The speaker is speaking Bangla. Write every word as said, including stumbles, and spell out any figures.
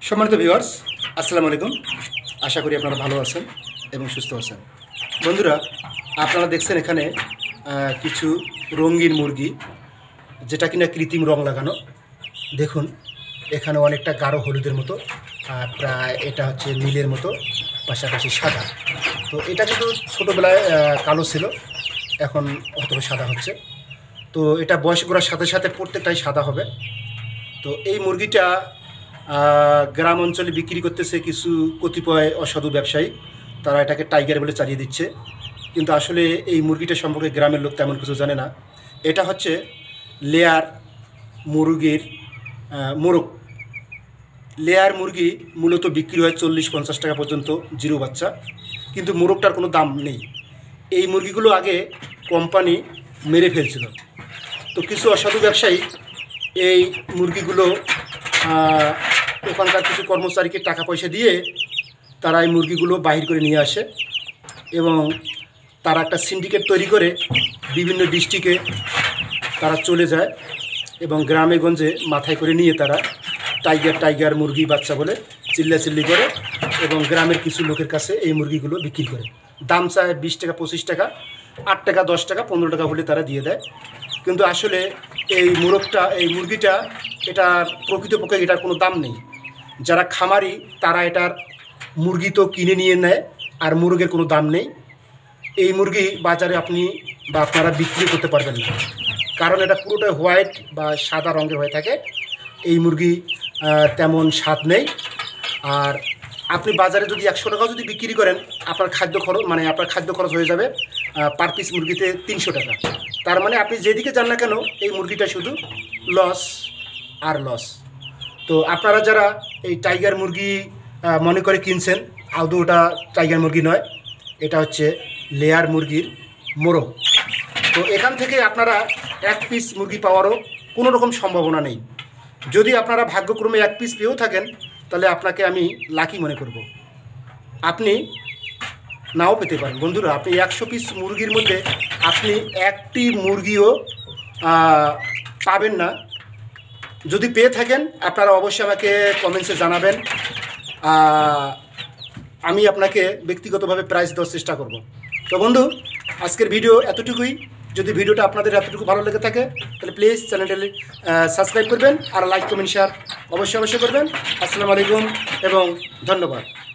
সম্মানিত ভিউয়ার্স, আসসালামু আলাইকুম। আশা করি আপনারা ভালো আছেন এবং সুস্থ আছেন। বন্ধুরা, আপনারা দেখছেন এখানে কিছু রঙিন মুরগি, যেটা কিনা কৃত্রিম রং লাগানো। দেখুন, এখানে অনেকটা গাঢ় হলুদের মতো, প্রায় এটা হচ্ছে নীলের মতো, পাশাপাশি সাদা। তো এটা কিন্তু ছোটোবেলায় কালো ছিল, এখন হয়তো সাদা হচ্ছে। তো এটা বয়স করার সাথে সাথে প্রত্যেকটাই সাদা হবে। তো এই মুরগিটা গ্রাম অঞ্চলে বিক্রি করতেছে কিছু কতিপয় অসাধু ব্যবসায়ী, তারা এটাকে টাইগার বলে চালিয়ে দিচ্ছে। কিন্তু আসলে এই মুরগিটা সম্পর্কে গ্রামের লোক তেমন কিছু জানে না। এটা হচ্ছে লেয়ার মুরগির মোরগ। লেয়ার মুরগি মূলত বিক্রি হয় চল্লিশ পঞ্চাশ টাকা পর্যন্ত জিরো বাচ্চা, কিন্তু মোরগটার কোনো দাম নেই। এই মুরগিগুলো আগে কোম্পানি মেরে ফেলছিল। তো কিছু অসাধু ব্যবসায়ী এই মুরগিগুলো ওখানকার কিছু কর্মচারীকে টাকা পয়সা দিয়ে তারা এই মুরগিগুলো বাহির করে নিয়ে আসে এবং তারা একটা সিন্ডিকেট তৈরি করে বিভিন্ন ডিস্ট্রিক্টে তারা চলে যায় এবং গ্রামে গঞ্জে মাথায় করে নিয়ে তারা টাইগার টাইগার মুরগি বাচ্চা বলে চিল্লাচিল্লি করে এবং গ্রামের কিছু লোকের কাছে এই মুরগিগুলো বিক্রি করে। দাম চায় বিশ টাকা পঁচিশ টাকা, আট টাকা দশ টাকা পনেরো টাকা হলে তারা দিয়ে দেয়। কিন্তু আসলে এই মোরগটা এই মুরগিটা এটার প্রকৃতপক্ষে এটার কোনো দাম নেই। যারা খামারি তারা এটার মুরগি তো কিনে নিয়ে নেয়, আর মুরগের কোনো দাম নেই। এই মুরগি বাজারে আপনি বা আপনারা বিক্রি করতে পারবেন না, কারণ এটা পুরোটাই হোয়াইট বা সাদা রঙের হয়ে থাকে। এই মুরগি তেমন স্বাদ নেই। আর আপনি বাজারে যদি একশো টাকা যদি বিক্রি করেন, আপনার খাদ্য খরচ মানে আপনার খাদ্য খরচ হয়ে যাবে পার পিস মুরগিতে তিনশো টাকা। তার মানে আপনি যেদিকে যান না কেন এই মুরগিটা শুধু লস আর লস। তো আপনারা যারা এই টাইগার মুরগি মনে করে কিনছেন, আদৌ ওটা টাইগার মুরগি নয়, এটা হচ্ছে লেয়ার মুরগির মোরগ। তো এখান থেকে আপনারা এক পিস মুরগি পাওয়ারও কোনো রকম সম্ভাবনা নেই। যদি আপনারা ভাগ্যক্রমে এক পিস পেয়েও থাকেন, তাহলে আপনাকে আমি লাকি মনে করব। আপনি নাও পেতে পারেন। বন্ধুরা, আপনি একশো পিস মুরগির মধ্যে আপনি একটি মুরগিও পাবেন না। যদি পেয়ে থাকেন আপনারা অবশ্যই আমাকে কমেন্টসে জানাবেন, আমি আপনাকে ব্যক্তিগতভাবে প্রাইস দেওয়ার চেষ্টা করব। তো বন্ধু, আজকের ভিডিও এতটুকুই। যদি ভিডিওটা আপনাদের এতটুকু ভালো লেগে থাকে তাহলে প্লিজ চ্যানেলটি সাবস্ক্রাইব করবেন আর লাইক কমেন্ট শেয়ার অবশ্যই অবশ্যই করবেন। আসসালামু আলাইকুম এবং ধন্যবাদ।